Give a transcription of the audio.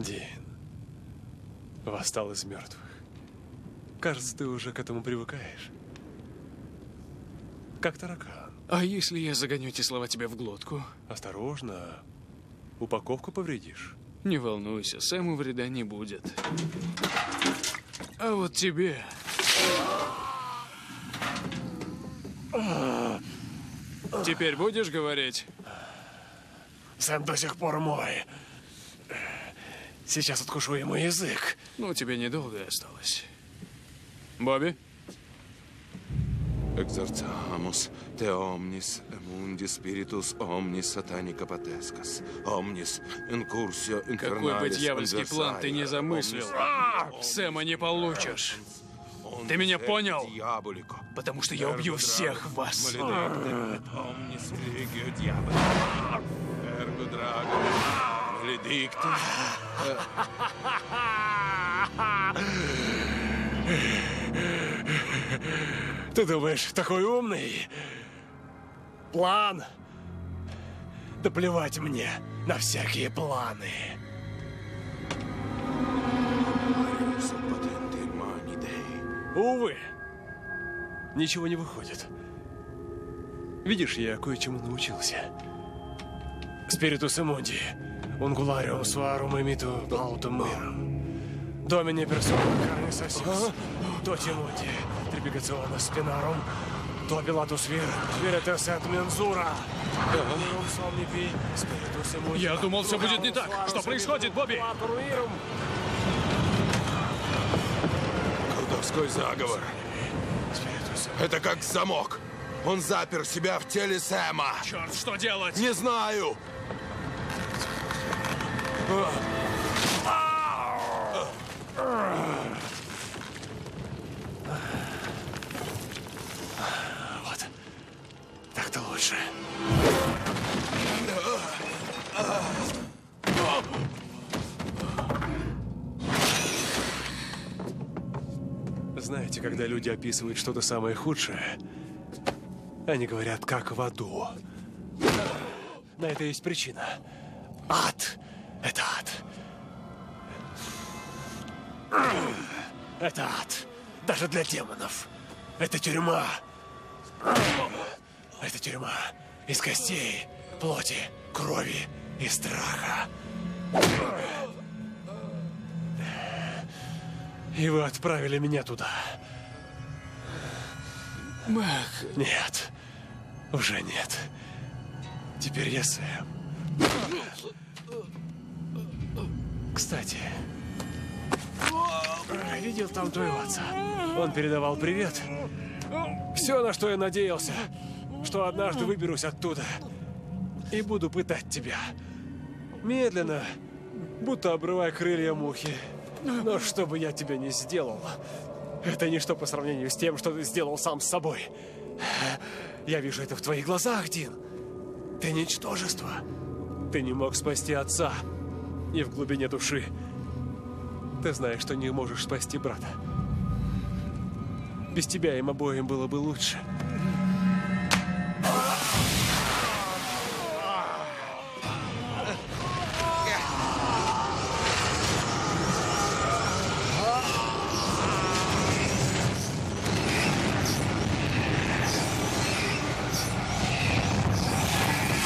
Дин восстал из мертвых. Кажется, ты уже к этому привыкаешь. Как таракан. А если я загоню эти слова тебе в глотку? Осторожно. Упаковку повредишь. Не волнуйся, Сэму вреда не будет. А вот тебе... Теперь будешь говорить? Сэм до сих пор мой. Сейчас откушу ему язык. Ну, тебе недолго осталось. Бобби? Exorcamus te omnis mundi spiritus omnis satanica patescas, omnis incursio Какой бы infernalis дьявольский план ты не замыслил, Сэма не получишь. Ты меня понял? Потому что я убью всех вас. Ты думаешь, такой умный? План? Да плевать мне на всякие планы. Увы, ничего не выходит. Видишь, я кое-чему научился. Спиритус имунди, унгулариум суарум имиту паутум миром. Домине персона карни сосис, доти мунди, трибигационно спинарум, то пилатус вир, виритес эт мензура. Я думал, все будет не так. Что происходит, Бобби? Колдовской заговор. Это как замок. Он запер себя в теле Сэма. Черт, что делать? Не знаю. Вот. Так-то лучше. Знаете, когда люди описывают что-то самое худшее, они говорят, как в аду. На это есть причина. Ад. Это ад. Это ад. Даже для демонов. Это тюрьма. Это тюрьма из костей, плоти, крови и страха. И вы отправили меня туда. Мак. Нет. Уже нет. Теперь я Сэм. Кстати, видел там твоего отца? Он передавал привет. Все, на что я надеялся, что однажды выберусь оттуда и буду пытать тебя. Медленно, будто обрывая крылья мухи. Но что бы я тебе не сделал, это ничто по сравнению с тем, что ты сделал сам с собой. Я вижу это в твоих глазах, Дин. Ты ничтожество. Ты не мог спасти отца. И в глубине души ты знаешь, что не можешь спасти брата. Без тебя им обоим было бы лучше.